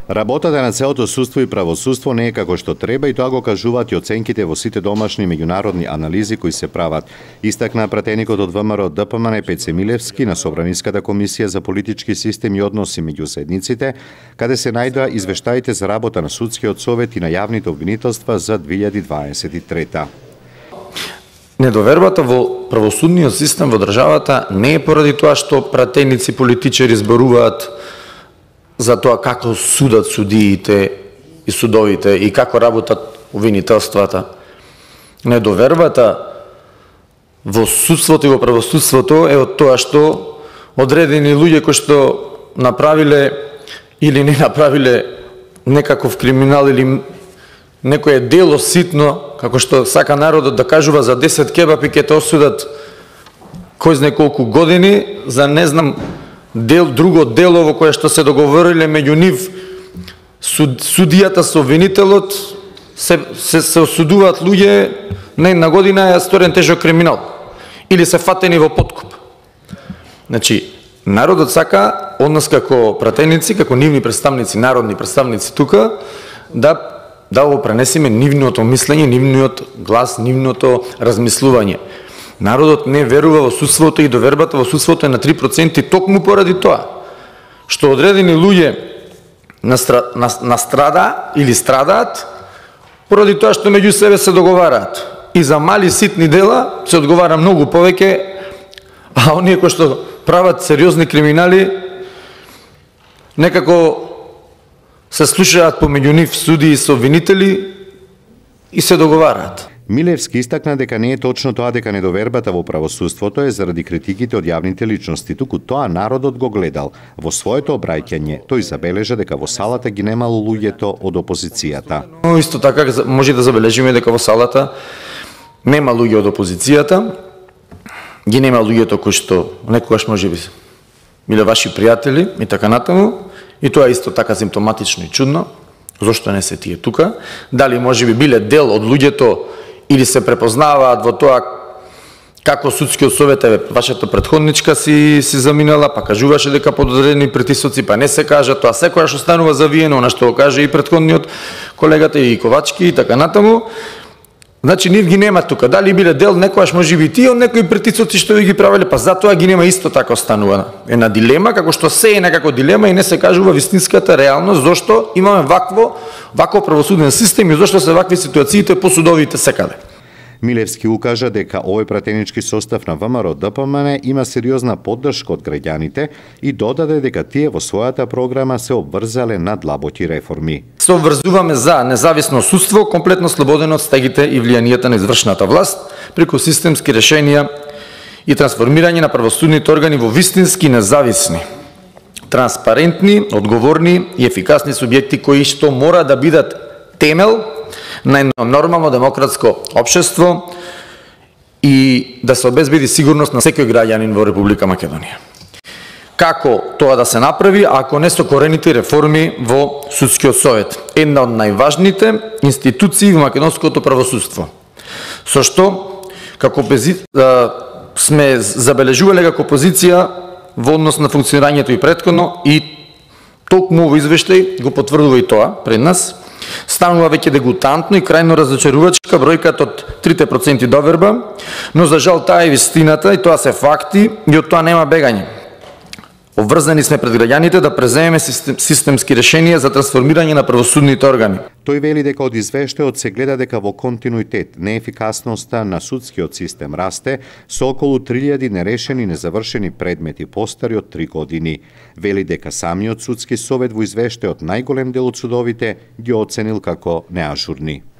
Работата на целото судство и правосудство не е како што треба и тоа го кажуваат и оценките во сите домашни меѓународни анализи кои се прават. Истакна пратеникот од ВМРО ДПМН Пеце Милевски на Собраниската комисија за политички систем и односи меѓу заедниците, каде се најдоа извештаите за работа на судскиот совет и на јавните обвинителства за 2023. Недовербата во правосудниот систем во државата не е поради тоа што пратеници политичари зборуваат за тоа како судат судиите и судовите и како работат обвинителствата. Недовербата во судството и во правосудството е од тоа што одредени луѓе кои што направиле или не направиле некаков криминал или некое дело ситно, како што сака народот да кажува за 10 кебапи ќе те осудат кој знае колку години за не знам друго дело во кое што се договориле меѓу нив судијата со обвинителот, се осудуваат луѓе на една година е сторен тежок криминал или се фатени во подкуп. Значи, народот сака од нас како пратеници, како нивни представници, народни представници тука, да го пренесеме нивното мислење, нивниот глас, нивното размислување. Народот не верува во судството и довербата во судството е на 3% токму поради тоа што одредени луѓе настрада или страдаат поради тоа што меѓу себе се договараат. И за мали ситни дела се одговара многу повеќе, а оние кои што прават сериозни криминали некако се слушаат помеѓу нив судии со обвинители и се договараат. Милевски истакна дека не е точно тоа дека недовербата во правосудството е заради критиките од јавните личности, туку тоа народот го гледал. Во своето обраќање тој забележа дека во салата ги немало луѓето од опозицијата. Но исто така може да забележиме дека во салата нема луѓе од опозицијата, ги нема луѓето кои што некогаш можеби биле ваши пријатели и така натаму, и тоа е исто така симптоматично и чудно. Зошто не се тие тука? Дали можеби биле дел од луѓето или се препознаваат во тоа како судскиот совет, вашата претходничка си заминала, па кажуваше дека под одредени притисоци, па не се кажа, тоа секојаш останува завиено, на што го каже и претходниот колегата и Ковачки и така натаму. Значи нив ги нема тука. Дали биле дел некојаш можеби тие од некои притисоци што ги правеле, па затоа ги нема, исто така останува една дилема, како што се е некако дилема и не се кажува вистинската реалност зошто имаме вакво правосуден систем и зошто се вакви ситуациите по судовите секаде. Милевски укажа дека овој пратенички состав на ВМРО ДПМН има сериозна поддршка од граѓаните и додаде дека тие во својата програма се обврзале на длабоки реформи. Се обврзуваме за независно судство, комплетно слободено од стегите и влијанијата на извршната власт, преку системски решенија и трансформирање на правосудните органи во вистински независни, транспарентни, одговорни и ефикасни субјекти кои што мора да бидат темел на едно нормално демократско општество и да се обезбеди сигурност на секој граѓанин во Република Македонија. Како тоа да се направи, ако не со корените реформи во судскиот совет, една од најважните институции во македонското правосудство, со што како сме забележувале како опозиција во однос на функционирањето и претходно и токму во извештај го потврдува и тоа пред нас. Станува веќе дегутантно и крајно разочарувачка бројката од 3% доверба, но за жал таа е вистината и тоа се факти и од тоа нема бегање. Обврзани сме пред граѓаните да преземеме системски решенија за трансформирање на правосудните органи. Тој вели дека од извештајот се гледа дека во континуитет неефикасноста на судскиот систем расте со околу 3000 нерешени незавршени предмети постари од 3 години. Вели дека самиот судски совет во извештајот најголем дел од судовите ги оценил како неажурни.